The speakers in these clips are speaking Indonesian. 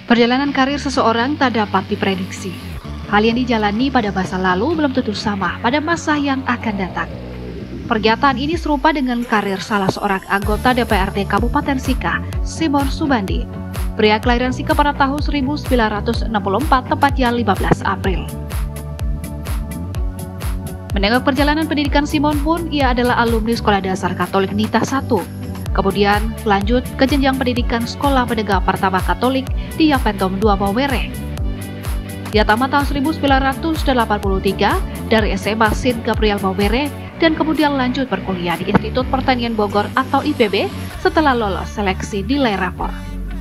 Perjalanan karir seseorang tak dapat diprediksi. Hal yang dijalani pada masa lalu belum tentu sama pada masa yang akan datang. Pernyataan ini serupa dengan karir salah seorang anggota DPRD Kabupaten Sika, Simon Subandi. Pria kelahiran Sika pada tahun 1964, tepatnya 15 April. Menengok perjalanan pendidikan Simon pun, ia adalah alumni Sekolah Dasar Katolik Nita 1. Kemudian lanjut ke jenjang pendidikan Sekolah Menengah Pertama Katolik di Yapentom 2 Mawere. Ia tamat tahun 1983 dari SMA St. Gabriel Mawere dan kemudian lanjut berkuliah di Institut Pertanian Bogor atau IPB setelah lolos seleksi di Lerapor.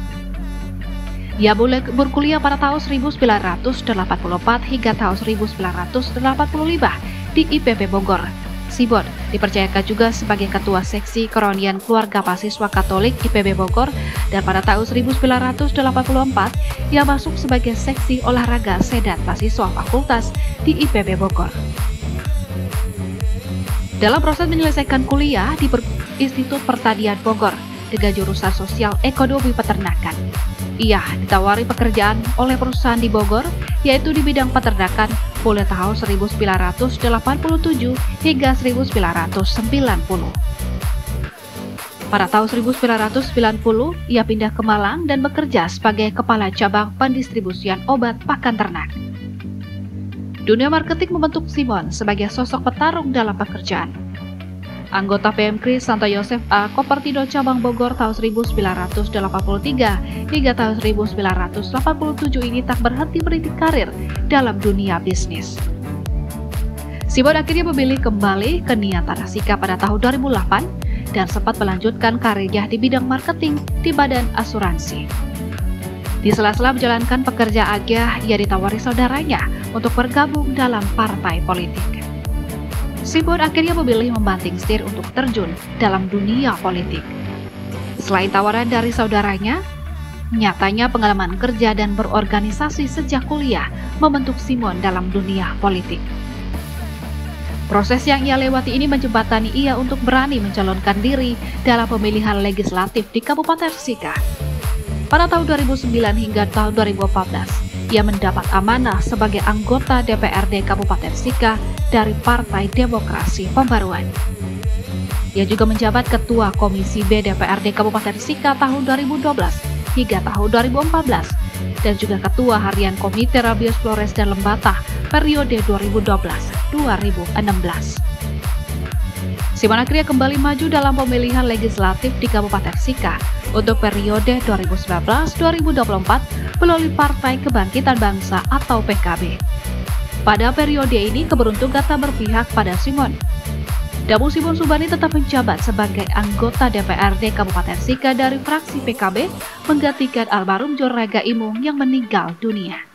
Ia mulai berkuliah pada tahun 1984 hingga tahun 1985 di IPB Bogor. Simon dipercayakan juga sebagai Ketua Seksi Kerohanian Keluarga Mahasiswa Katolik IPB Bogor dan pada tahun 1984 ia masuk sebagai Seksi Olahraga Sedat Mahasiswa Fakultas di IPB Bogor. Dalam proses menyelesaikan kuliah di Institut Pertanian Bogor dengan jurusan Sosial Ekonomi Peternakan, ia ditawari pekerjaan oleh perusahaan di Bogor, yaitu di bidang peternakan mulai tahun 1987 hingga 1990. Pada tahun 1990, ia pindah ke Malang dan bekerja sebagai Kepala Cabang Pendistribusian Obat Pakan Ternak. Dunia marketing membentuk Simon sebagai sosok petarung dalam pekerjaan. Anggota PMKRI Santo Yosef A. Kopertido Cabang Bogor tahun 1983 hingga tahun 1987 ini tak berhenti meniti karir dalam dunia bisnis. Simon akhirnya memilih kembali ke Nia Tanah Sika pada tahun 2008 dan sempat melanjutkan karirnya di bidang marketing di Badan Asuransi. Di sela-sela menjalankan pekerjaannya, ia ditawari saudaranya untuk bergabung dalam partai politik. Simon akhirnya memilih membanting setir untuk terjun dalam dunia politik. Selain tawaran dari saudaranya, nyatanya pengalaman kerja dan berorganisasi sejak kuliah membentuk Simon dalam dunia politik. Proses yang ia lewati ini menjembatani ia untuk berani mencalonkan diri dalam pemilihan legislatif di Kabupaten Sika. Pada tahun 2009 hingga tahun 2014, ia mendapat amanah sebagai anggota DPRD Kabupaten Sika dari Partai Demokrasi Pembaruan. Ia juga menjabat Ketua Komisi B DPRD Kabupaten Sika tahun 2012 hingga tahun 2014 dan juga Ketua Harian Komite Rabies Flores dan Lembata periode 2012-2016. Simon akhirnya kembali maju dalam pemilihan legislatif di Kabupaten Sika untuk periode 2019-2024 melalui Partai Kebangkitan Bangsa atau PKB. Pada periode ini keberuntungan tak berpihak pada Simon. Namun Simon Subandi tetap menjabat sebagai anggota DPRD Kabupaten Sika dari fraksi PKB menggantikan almarhum John Raga Imung yang meninggal dunia.